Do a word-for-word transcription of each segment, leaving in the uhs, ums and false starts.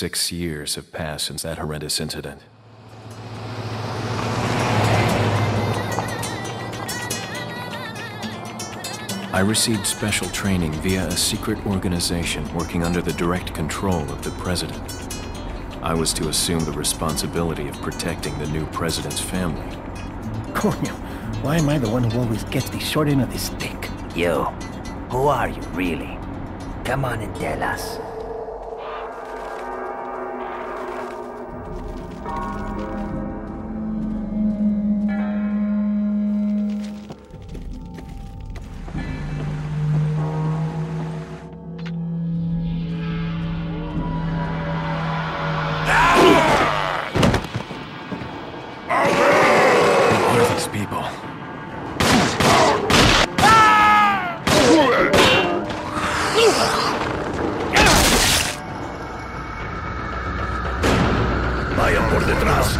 Six years have passed since that horrendous incident. I received special training via a secret organization working under the direct control of the president. I was to assume the responsibility of protecting the new president's family. Coño, why am I the one who always gets the short end of the stick? You, who are you really? Come on and tell us. People. Vayan por detrás.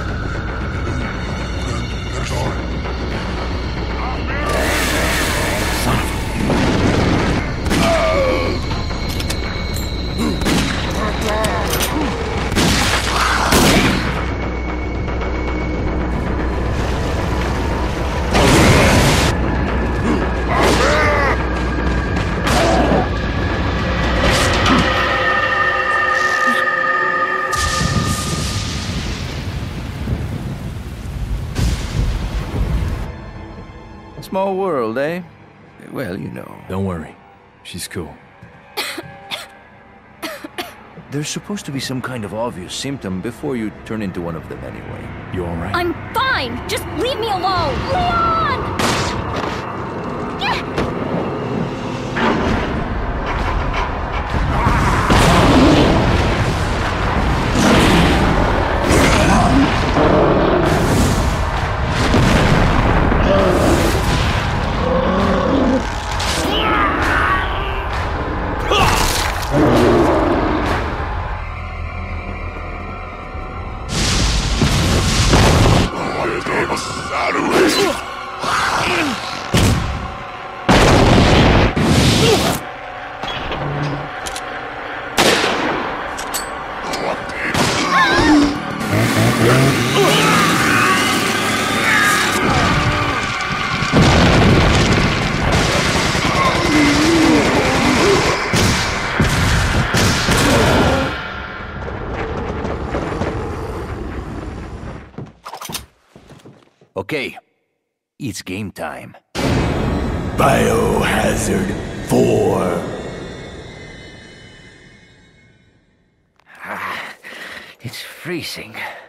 Small world, eh? Well, you know. Don't worry. She's cool. There's supposed to be some kind of obvious symptom before you turn into one of them anyway. You alright? I'm fine! Just leave me alone! Leon! Okay, it's game time. Biohazard four. Ah, it's freezing.